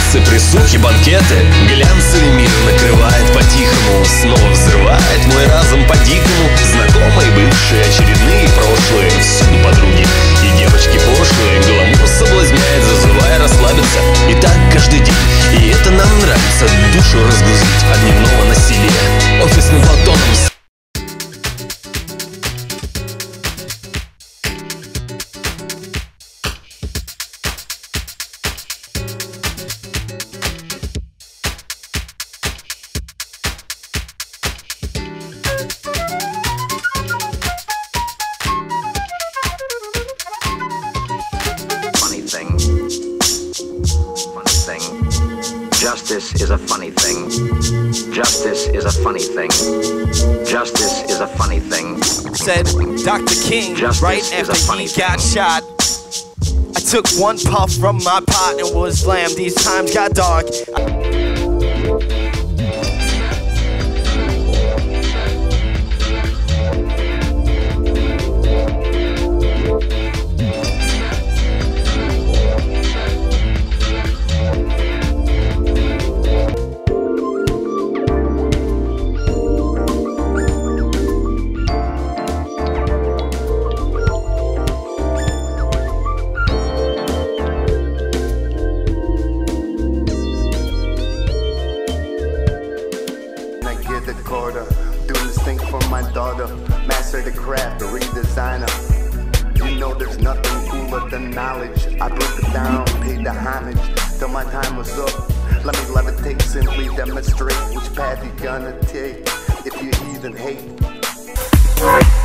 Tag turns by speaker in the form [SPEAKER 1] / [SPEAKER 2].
[SPEAKER 1] танцы, присухи, банкеты. Глянцевый мир накрывает по-тихому, снова взрывает мой разум по-дикому. Знакомые, бывшие, очередные прошлые, всюду подруги и девочки пошлые. Гламур соблазняет, зазывая расслабиться. И так каждый день, и это нам нравится. Душу разгрузить от дневного насилия офисным платоном.
[SPEAKER 2] Justice is a funny thing. Justice is a funny thing. Justice is a funny thing.
[SPEAKER 3] Said Dr. King right after he got shot. I took one puff from my pot and was slammed. These times got dark.
[SPEAKER 4] Doing this thing for my daughter, master the craft, a redesigner. You know there's nothing cooler than knowledge. I broke it down, paid the homage till my time was up. Let me levitate, simply demonstrate which path you're gonna take if you even hate.